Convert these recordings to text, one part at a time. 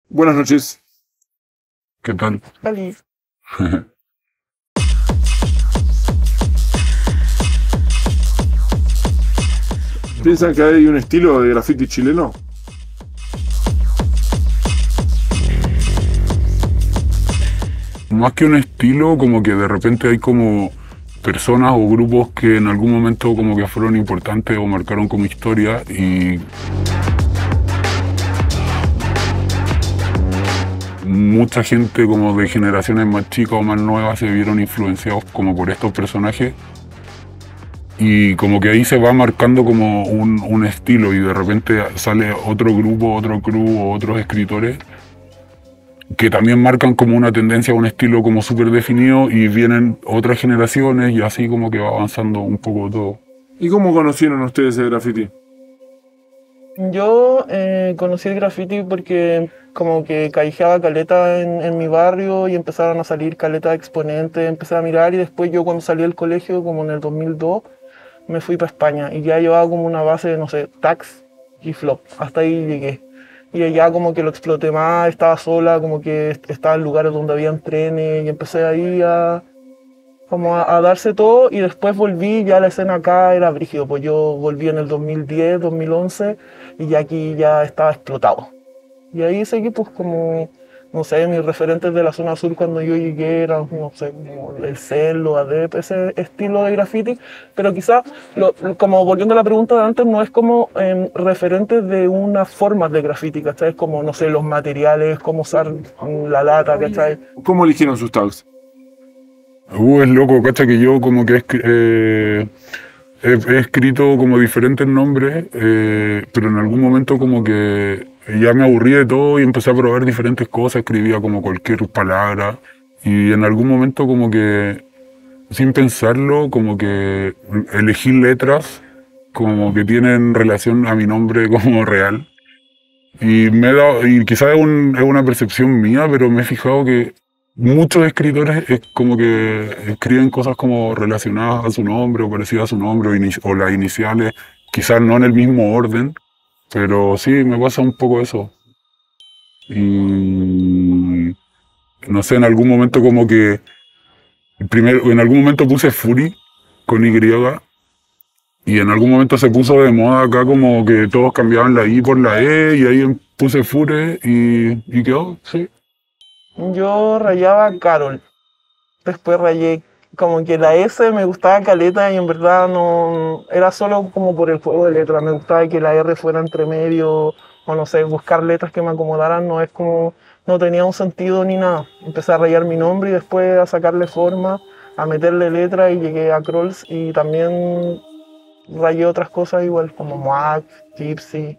Buenas noches. ¿Qué tal? Vale. ¿Piensan que hay un estilo de graffiti chileno? Más que un estilo, como que de repente hay como personas o grupos que en algún momento como que fueron importantes o marcaron como historia y mucha gente como de generaciones más chicas o más nuevas se vieron influenciados como por estos personajes y como que ahí se va marcando como un estilo y de repente sale otro grupo, otro crew o otros escritores que también marcan como una tendencia, un estilo como súper definido y vienen otras generaciones y así como que va avanzando un poco todo. ¿Y cómo conocieron ustedes el graffiti? Yo conocí el graffiti porque como que callejeaba caleta en mi barrio y empezaron a salir caleta de exponentes, empecé a mirar y después yo cuando salí del colegio, como en el 2002, me fui para España y ya llevaba como una base de, no sé, tags y flop, hasta ahí llegué. Y allá como que lo exploté más, estaba sola, como que estaba en lugares donde habían trenes y empecé ahí a darse todo y después volví, ya la escena acá era brígido, pues yo volví en el 2010, 2011 y ya aquí ya estaba explotado. Y ahí seguí pues como, no sé, mis referentes de la zona sur cuando yo llegué eran, no sé, como el Celo, ADEP, ese estilo de graffiti, pero quizás, como volviendo a la pregunta de antes, no es como referentes de unas formas de graffiti, ¿cachai? Es como, no sé, los materiales, cómo usar la lata, ¿cachai? ¿Cómo eligieron sus tags? Es loco, cacha que yo como que he escrito como diferentes nombres, pero en algún momento como que ya me aburrí de todo y empecé a probar diferentes cosas, escribía como cualquier palabra y en algún momento como que sin pensarlo como que elegí letras como que tienen relación a mi nombre como real y me he dado, y quizás es una percepción mía, pero me he fijado que muchos escritores es como que escriben cosas como relacionadas a su nombre o parecidas a su nombre o las iniciales, quizás no en el mismo orden, pero sí, me pasa un poco eso. Y no sé, en algún momento como que, primero, en algún momento puse Fury con Y y en algún momento se puso de moda acá como que todos cambiaban la I por la E y ahí puse Fury y quedó, sí. Yo rayaba Carol, después rayé como que la S me gustaba caleta y en verdad no era solo como por el juego de letras, me gustaba que la R fuera entre medio o no sé, buscar letras que me acomodaran, no es como, no tenía un sentido ni nada. Empecé a rayar mi nombre y después a sacarle forma, a meterle letra y llegué a Krolls y también rayé otras cosas igual como Moab, Gypsy.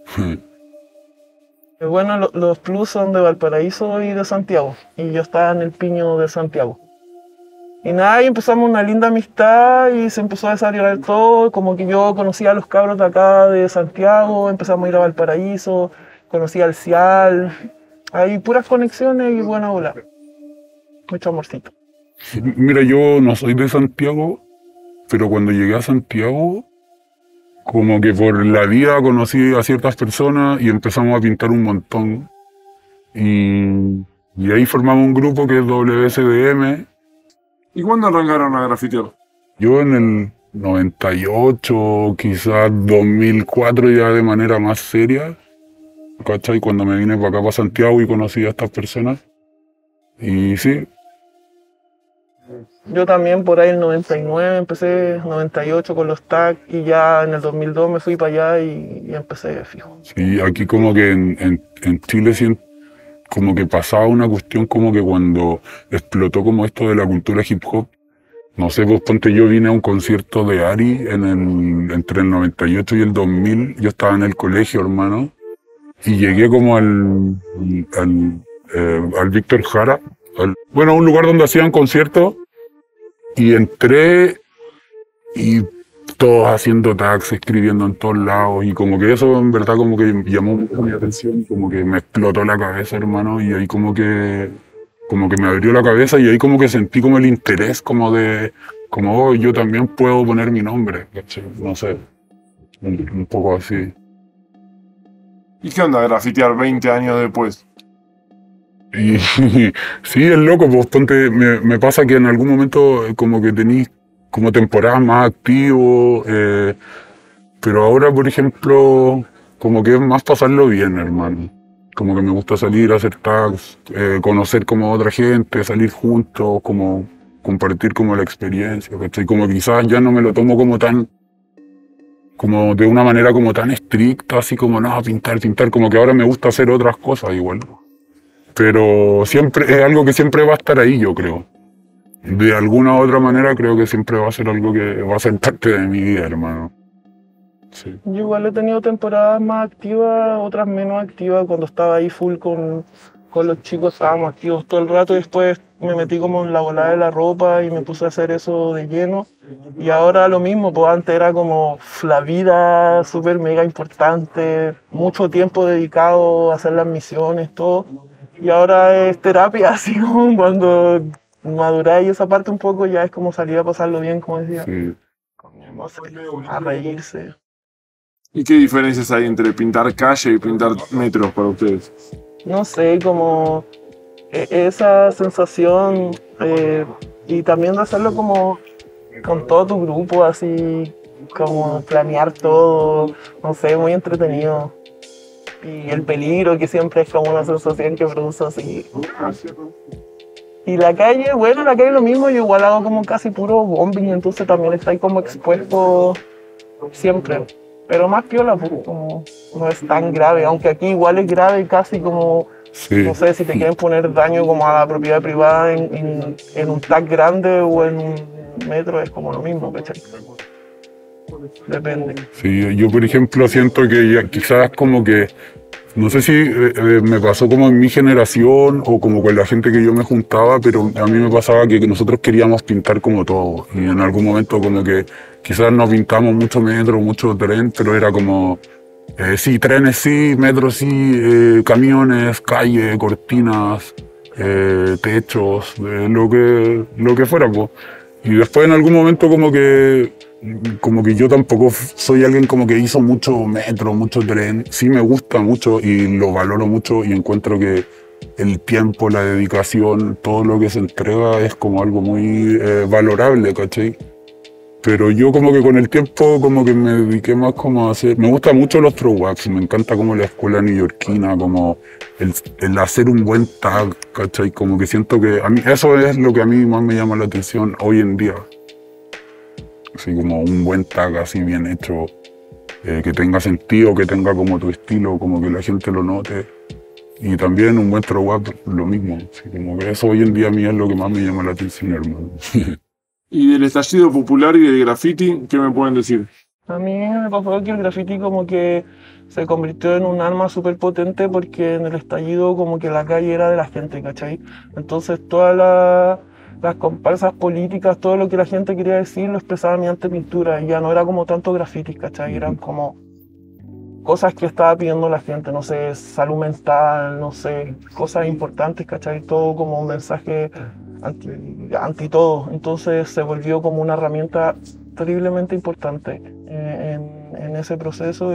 Bueno, los plus son de Valparaíso y de Santiago y yo estaba en el Piño de Santiago. Y nada, y empezamos una linda amistad y se empezó a desarrollar todo, como que yo conocía a los cabros de acá de Santiago, empezamos a ir a Valparaíso, conocí al Cial, hay puras conexiones y buena bola. Mucho amorcito. Mira, yo no soy de Santiago, pero cuando llegué a Santiago, como que por la vida conocí a ciertas personas y empezamos a pintar un montón. Y ahí formamos un grupo que es WSDM. ¿Y cuándo arrancaron a grafitear? Yo en el 98, quizás 2004 ya de manera más seria, ¿cachai? Cuando me vine para acá, para Santiago y conocí a estas personas. Y sí. Yo también por ahí en el 99 empecé, 98 con los tags y ya en el 2002 me fui para allá y empecé fijo. Sí, aquí como que en Chile como que pasaba una cuestión como que cuando explotó como esto de la cultura hip hop, no sé, pues ponte, yo vine a un concierto de Ari entre el 98 y el 2000, yo estaba en el colegio, hermano, y llegué como al Víctor Jara, bueno, a un lugar donde hacían conciertos, y entré y todos haciendo tags, escribiendo en todos lados, y como que eso en verdad como que llamó mucho mi atención, como que me explotó la cabeza, hermano, y ahí como que me abrió la cabeza y ahí como que sentí como el interés como oh, yo también puedo poner mi nombre, ¿cachai? No sé, un poco así. ¿Y qué onda grafitear 20 años después? Y sí, es loco, pues ponte, me pasa que en algún momento como que tenís como temporadas más activos, pero ahora, por ejemplo, como que es más pasarlo bien, hermano. Como que me gusta salir a hacer tags, conocer como otra gente, salir juntos, como compartir como la experiencia, ¿cachai? Como quizás ya no me lo tomo como tan, como de una manera como tan estricta, así como no, pintar, pintar, como que ahora me gusta hacer otras cosas igual. Pero siempre, es algo que siempre va a estar ahí, yo creo. De alguna u otra manera creo que siempre va a ser algo que va a ser parte de mi vida, hermano. Sí. Yo igual he tenido temporadas más activas, otras menos activas. Cuando estaba ahí full con los chicos estábamos activos todo el rato y después me metí como en la volada de la ropa y me puse a hacer eso de lleno. Y ahora lo mismo, pues antes era como la vida súper mega importante, mucho tiempo dedicado a hacer las misiones, todo. Y ahora es terapia, así como cuando maduráis esa parte un poco, ya es como salir a pasarlo bien, como decía, Sí. no sé, a reírse. ¿Y qué diferencias hay entre pintar calle y pintar metros para ustedes? No sé, como esa sensación y también de hacerlo como con todo tu grupo, así como planear todo, no sé, muy entretenido. Y el peligro que siempre es como una sensación que produce así. Y la calle, bueno, la calle lo mismo, yo igual hago como casi puro bombing, entonces también estoy como expuesto siempre. Pero más piola, pues, como no es tan grave, aunque aquí igual es grave casi como, Sí. no sé, si te quieren poner daño como a la propiedad privada en un tag grande o en un metro, es como lo mismo, ¿cachai? Depende. Sí, yo por ejemplo siento que ya quizás como que, no sé si me pasó como en mi generación o como con la gente que yo me juntaba, pero a mí me pasaba que nosotros queríamos pintar como todo y en algún momento como que quizás no pintamos mucho metro, mucho tren, pero era como, sí, trenes sí, metros sí, camiones, calle, cortinas, techos, lo que fuera, pues. Y después en algún momento como que yo tampoco soy alguien como que hizo mucho metro, mucho tren. Sí me gusta mucho y lo valoro mucho y encuentro que el tiempo, la dedicación, todo lo que se entrega es como algo muy valorable, ¿cachai? Pero yo como que con el tiempo como que me dediqué más como a hacer... Me gustan mucho los throwbacks, me encanta como la escuela neoyorquina, como el hacer un buen tag, ¿cachai? Como que siento que a mí eso es lo que a mí más me llama la atención hoy en día. Así como un buen tag así bien hecho, que tenga sentido, que tenga como tu estilo, como que la gente lo note. Y también un buen throwback, lo mismo. Así como que eso hoy en día a mí es lo que más me llama la atención, hermano. Y del estallido popular y del graffiti, ¿qué me pueden decir? A mí me pasó que el graffiti como que se convirtió en un arma súper potente porque en el estallido como que la calle era de la gente, ¿cachai? Entonces todas las comparsas políticas, todo lo que la gente quería decir lo expresaba mediante pintura y ya no era como tanto graffiti, ¿cachai? Eran como cosas que estaba pidiendo la gente, no sé, salud mental, no sé, cosas importantes, ¿cachai? Todo como un mensaje anti todo. Entonces se volvió como una herramienta terriblemente importante en ese proceso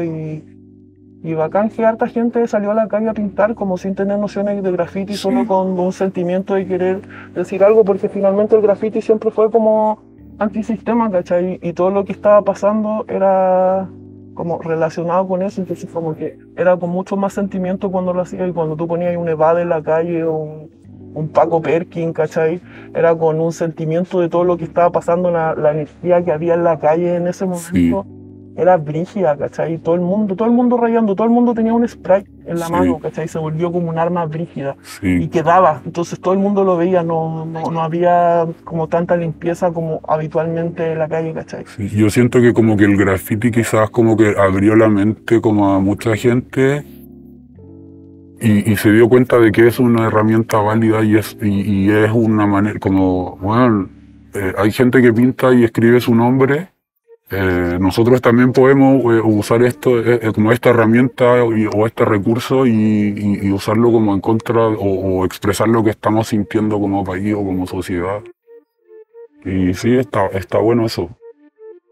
y bacán que harta gente salió a la calle a pintar como sin tener nociones de graffiti, solo con un sentimiento de querer decir algo, porque finalmente el graffiti siempre fue como antisistema, ¿cachai? Y todo lo que estaba pasando era como relacionado con eso, entonces como que era con mucho más sentimiento cuando lo hacía y cuando tú ponías un Evade en la calle o un Paco Perkin, ¿cachai? Era con un sentimiento de todo lo que estaba pasando, la energía que había en la calle en ese momento. Sí. Era brígida, ¿cachai? Todo el mundo rayando, todo el mundo tenía un spray en la Sí. mano, ¿cachai? Se volvió como un arma brígida y Sí. quedaba, entonces todo el mundo lo veía, no había como tanta limpieza como habitualmente en la calle, ¿cachai? Sí, yo siento que como que el graffiti quizás como que abrió la mente como a mucha gente y se dio cuenta de que es una herramienta válida y es una manera como, bueno, hay gente que pinta y escribe su nombre. Nosotros también podemos usar esto como esta herramienta o este recurso y usarlo como en contra o expresar lo que estamos sintiendo como país o como sociedad. Y sí, está bueno eso.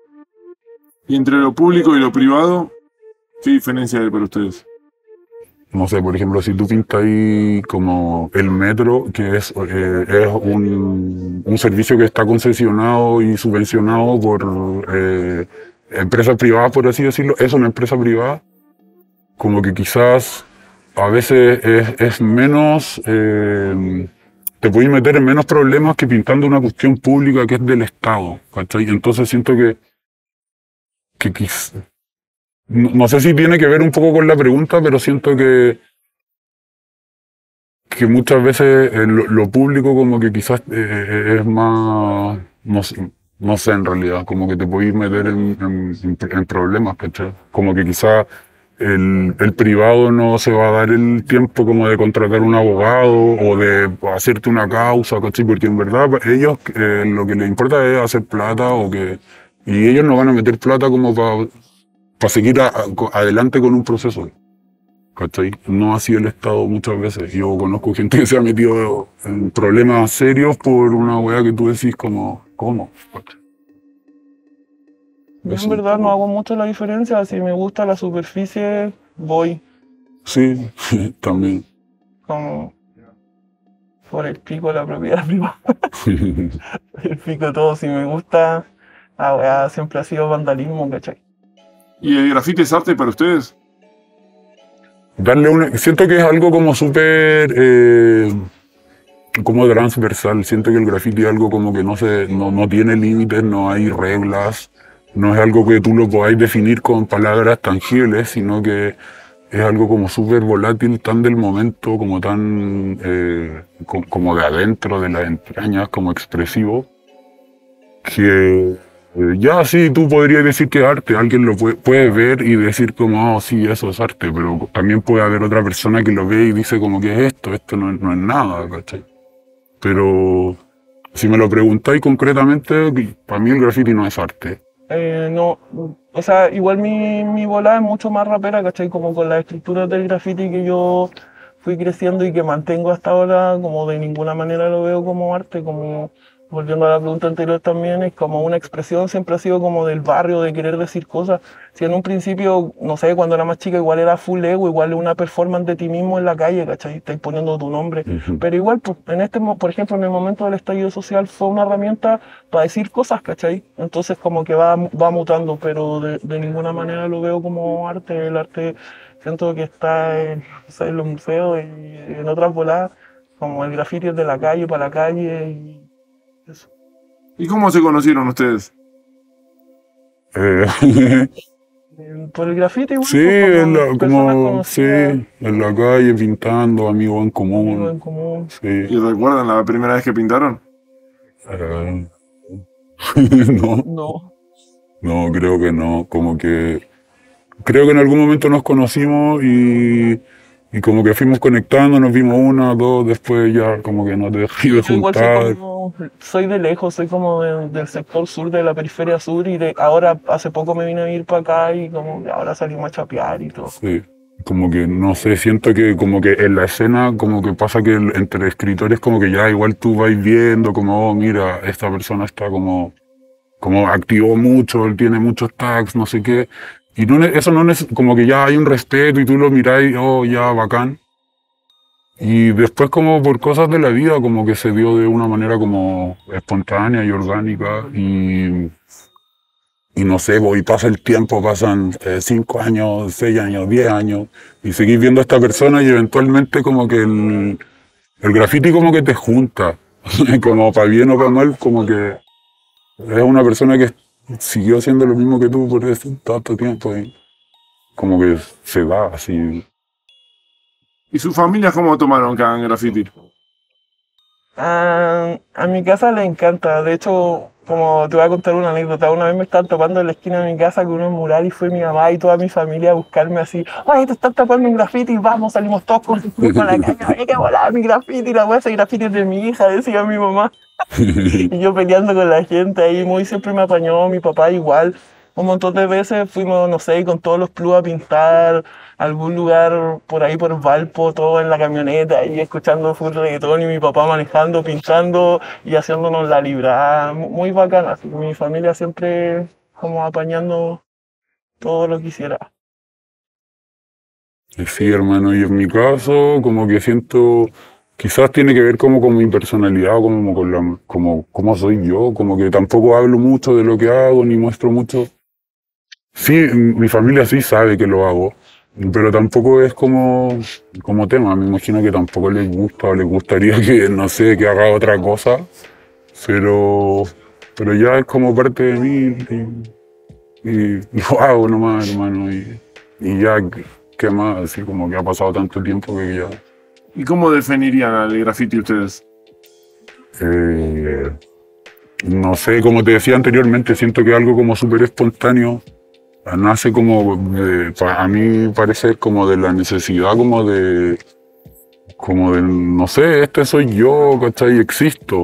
Y entre lo público y lo privado, ¿qué diferencia hay para ustedes? no sé, por ejemplo, si tú pintas ahí como el metro, que es un servicio que está concesionado y subvencionado por empresas privadas, por así decirlo, es una empresa privada, como que quizás a veces es menos, te puedes meter en menos problemas que pintando una cuestión pública que es del Estado, ¿cachai? Entonces siento que no sé si tiene que ver un poco con la pregunta, pero siento que muchas veces lo público como que quizás es más, no sé en realidad, como que te podéis meter en problemas, ¿cachai? Como que quizás el privado no se va a dar el tiempo como de contratar un abogado o de hacerte una causa, ¿cachai? Porque en verdad ellos lo que les importa es hacer plata y ellos no van a meter plata como para seguir adelante con un proceso. ¿Cachai? No ha sido el Estado muchas veces. Yo conozco gente que se ha metido en problemas serios por una weá que tú decís como, ¿cómo? ¿Cachai? Yo Eso en un verdad no poco. hago mucho la diferencia, si me gusta la superficie, voy Sí, también. como por el pico de la propiedad privada, el pico de todo, si me gusta, la weá siempre ha sido vandalismo, ¿cachai? ¿Y el grafiti es arte para ustedes? Siento que es algo como súper como transversal. Siento que el graffiti es algo como que no tiene límites, no hay reglas, no es algo que tú lo podáis definir con palabras tangibles, sino que es algo como súper volátil, tan del momento, como tan como de adentro, de las entrañas, como expresivo, que ya sí, tú podrías decir que es arte, alguien lo puede ver y decir como, oh, sí, eso es arte, pero también puede haber otra persona que lo ve y dice como que es esto no es nada, ¿cachai? Pero si me lo preguntáis concretamente, para mí el graffiti no es arte. No, o sea, igual mi bola es mucho más rapera, ¿cachai? Como con las estructuras del graffiti que yo fui creciendo y que mantengo hasta ahora, como de ninguna manera lo veo como arte, como volviendo a la pregunta anterior también, es como una expresión, siempre ha sido como del barrio, de querer decir cosas. Si en un principio, no sé, cuando era más chica igual era full ego, igual una performance de ti mismo en la calle, ¿cachai? Estás poniendo tu nombre. Ujú. Pero igual, pues, por ejemplo, en el momento del estallido social fue una herramienta para decir cosas, ¿cachai? Entonces como que va mutando, pero de ninguna manera lo veo como arte. El arte siento que está o sea, en los museos y en otras voladas, como el graffiti es de la calle para la calle y eso. ¿Y cómo se conocieron ustedes? Eh, Por el graffiti, igual, sí, pues como personas sí, conocidas, en la calle pintando, amigos en amigos común. en común. ¿Y Sí. recuerdan la primera vez que pintaron? Eh, no, No. no, creo que no. Creo que en algún momento nos conocimos y como que fuimos conectando, nos vimos una, dos, después ya como que nos dejé de Yo igual soy juntar. como, soy de lejos, soy como del sector sur, de la periferia sur, y ahora hace poco me vine a vivir para acá y como que ahora salimos a chapear y todo. Sí, como que no sé, siento que como que en la escena como que pasa que entre escritores como que ya igual tú vas viendo como, oh, mira, esta persona está como activó mucho, él tiene muchos tags, no sé qué, y eso no es como que ya hay un respeto y tú lo mirás y, oh, ya, bacán. Y después como por cosas de la vida como que se dio de una manera como espontánea y orgánica y no sé, y pasa el tiempo, pasan 5 años, 6 años, 10 años, y seguís viendo a esta persona y eventualmente como que el graffiti como que te junta, como para bien o para mal, como que es una persona que siguió haciendo lo mismo que tú por tanto tiempo y como que se da así. ¿Y sus familias cómo tomaron que hagan graffiti? A mi casa le encanta, de hecho, como te voy a contar una anécdota, una vez me estaban tapando en la esquina de mi casa con un mural y fue mi mamá y toda mi familia a buscarme así, ay, te están tapando un graffiti, vamos, salimos todos con su flujo a la calle, ay, que volaba mi graffiti, la wea, ese graffiti es de mi hija, decía mi mamá. Y yo peleando con la gente ahí, muy siempre me apañó, mi papá igual. Un montón de veces fuimos, no sé, con todos los plus a pintar algún lugar por ahí por Valpo, todo en la camioneta y escuchando full reggaetón y mi papá manejando, pintando y haciéndonos la librada. Muy bacana. Así que mi familia siempre como apañando todo lo que hiciera. Sí, hermano, y en mi caso, como que siento, quizás tiene que ver como con mi personalidad, como con como cómo soy yo, como que tampoco hablo mucho de lo que hago, ni muestro mucho. Sí, mi familia sí sabe que lo hago, pero tampoco es como tema. Me imagino que tampoco les gusta o les gustaría que, no sé, que haga otra cosa, pero, pero ya es como parte de mí y lo hago nomás, hermano, y ya, ¿qué más? Así como que ha pasado tanto tiempo que ya... ¿Y cómo definirían al graffiti ustedes? eh, no sé, como te decía anteriormente, siento que es algo como súper espontáneo. Nace como, a mí parece como de la necesidad como de, no sé, este soy yo, ¿cachai? Existo.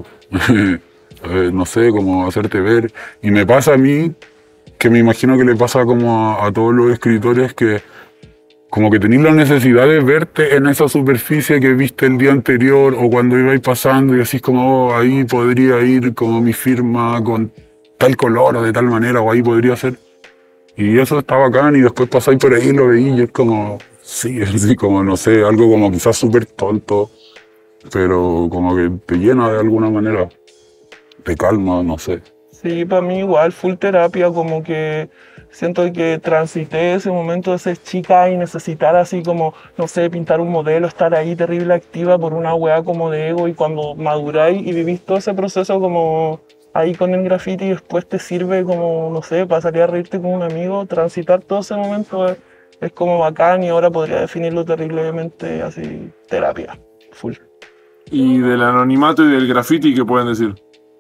No sé, como hacerte ver. Y me pasa a mí, que me imagino que le pasa como a todos los escritores, que como que tenés la necesidad de verte en esa superficie que viste el día anterior o cuando ibais pasando y así como, oh, ahí podría ir como mi firma con tal color o de tal manera, o ahí podría ser. Y eso está bacán y después pasáis por ahí y lo veí y es como, sí, es así como, no sé, algo como quizás súper tonto, pero como que te llena de alguna manera, te calma, no sé. Sí, para mí igual, full terapia, como que siento que transité ese momento de ser chica y necesitar así como, no sé, pintar un modelo, estar ahí terrible activa por una weá como de ego y cuando maduráis y vivís todo ese proceso como ahí con el graffiti y después te sirve como, no sé, para salir a reírte con un amigo, transitar todo ese momento es como bacán y ahora podría definirlo terriblemente así, terapia, full. ¿Y del anonimato y del graffiti qué pueden decir?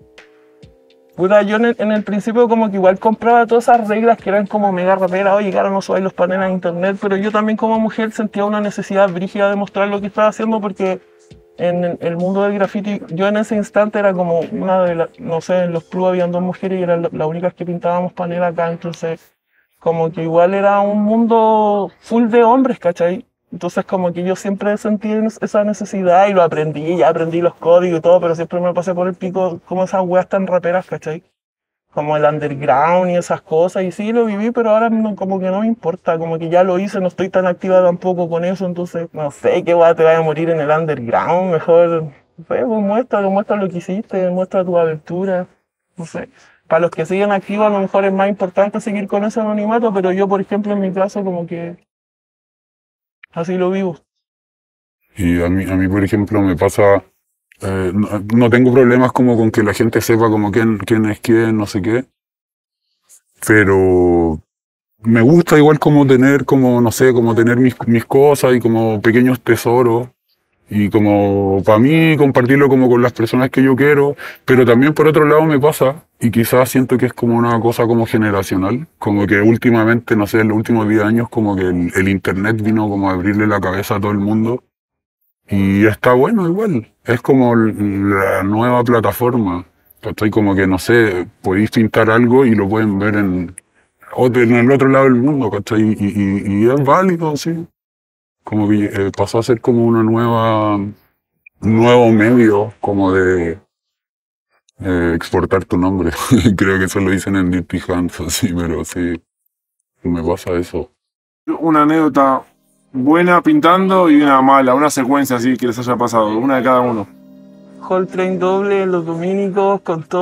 Puta, yo en el principio como que igual compraba todas esas reglas que eran como mega raperas, oye, claro, no subáis los paneles a internet, pero yo también como mujer sentía una necesidad brígida de mostrar lo que estaba haciendo porque en el mundo del graffiti, yo en ese instante era como una de las, no sé, en los clubes habían dos mujeres y eran las únicas que pintábamos panel acá, entonces como que igual era un mundo full de hombres, ¿cachai? Entonces como que yo siempre sentí esa necesidad y lo aprendí, ya aprendí los códigos y todo, pero siempre me pasé por el pico como esas weas tan raperas, ¿cachai? Como el underground y esas cosas, y sí lo viví, pero ahora como que no me importa, como que ya lo hice, no estoy tan activa tampoco con eso, entonces no sé qué wea te vaya a morir en el underground, mejor, pues muestra lo que hiciste, muestra tu aventura, no sé. Para los que siguen activos a lo mejor es más importante seguir con ese anonimato, pero yo por ejemplo en mi caso como que así lo vivo. Y a mí por ejemplo, me pasa, no tengo problemas como con que la gente sepa como quién es quién, no sé qué, pero me gusta igual como tener, como, no sé, como tener mis cosas y como pequeños tesoros. Y como para mí compartirlo como con las personas que yo quiero, pero también por otro lado me pasa, y quizás siento que es como una cosa como generacional, como que últimamente, no sé, en los últimos 10 años como que el internet vino como a abrirle la cabeza a todo el mundo, y está bueno igual, es como la nueva plataforma, estoy como que, no sé, podéis pintar algo y lo pueden ver en el otro lado del mundo, ¿cachai? Y es válido, sí. Como que pasó a ser como un nuevo medio como de exportar tu nombre. Creo que eso lo dicen en Dirty Hands, así, pero sí, me pasa eso. Una anécdota buena pintando y una mala, una secuencia así que les haya pasado, una de cada uno. Whole Train doble en los dominicos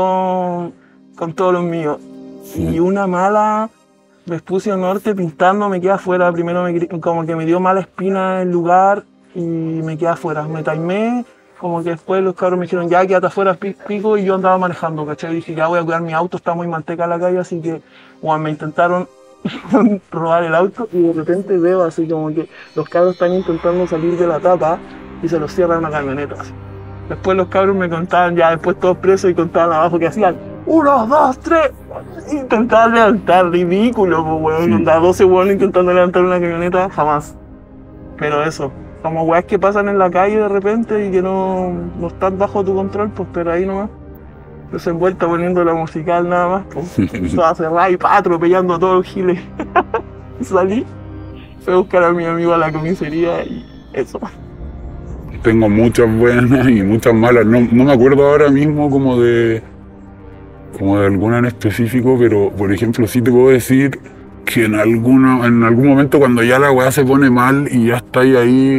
con todos los míos. Y una mala, Vespucio Norte pintando, me quedé afuera. Primero como que me dio mala espina el lugar y me quedé afuera. Me timé, como que después los cabros me dijeron, ya quédate afuera, pico, y yo andaba manejando, ¿cachai? Y dije, ya voy a cuidar mi auto, está muy manteca la calle, así que, bueno, me intentaron robar el auto y de repente veo así como que los cabros están intentando salir de la tapa y se los cierra una camioneta. Así. Después los cabros me contaban, ya después todos presos y contaban abajo que hacían 1, 2, 3. Intentaban levantar, ridículo, pues weón. Andaba 12 weones intentando levantar una camioneta, jamás. Pero eso, como weas que pasan en la calle de repente y que no están bajo tu control, pues pero ahí nomás. Desenvuelta poniendo la musical nada más, pues. Toda cerrada y atropellando a todos los giles. Salí, fui a buscar a mi amigo a la comisaría y eso. Tengo muchas buenas y muchas malas. No me acuerdo ahora mismo como de alguna en específico, pero por ejemplo sí te puedo decir que en algún momento cuando ya la weá se pone mal y ya está ahí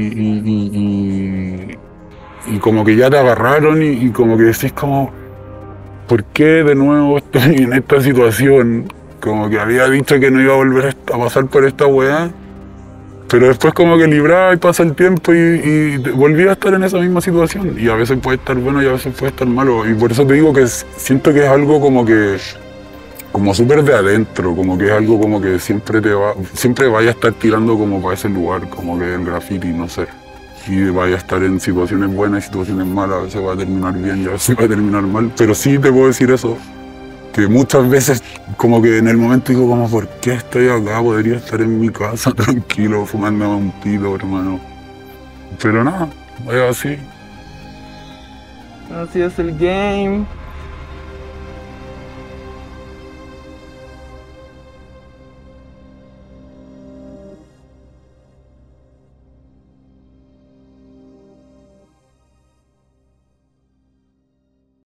y como que ya te agarraron y como que decís como, ¿por qué de nuevo estoy en esta situación? Como que había dicho que no iba a volver a pasar por esta weá, pero después como que libraba y pasa el tiempo y volví a estar en esa misma situación. Y a veces puede estar bueno y a veces puede estar malo. Y por eso te digo que siento que es algo como súper de adentro, como que es algo como que siempre vaya a estar tirando como para ese lugar, como que el graffiti, no sé. Y vaya a estar en situaciones buenas y situaciones malas, a veces va a terminar bien y a veces va a terminar mal. Pero sí te puedo decir eso, que muchas veces como que en el momento digo como, ¿por qué estoy acá? Podría estar en mi casa tranquilo, fumándome un pito, hermano. Pero nada, es así. Así es el game.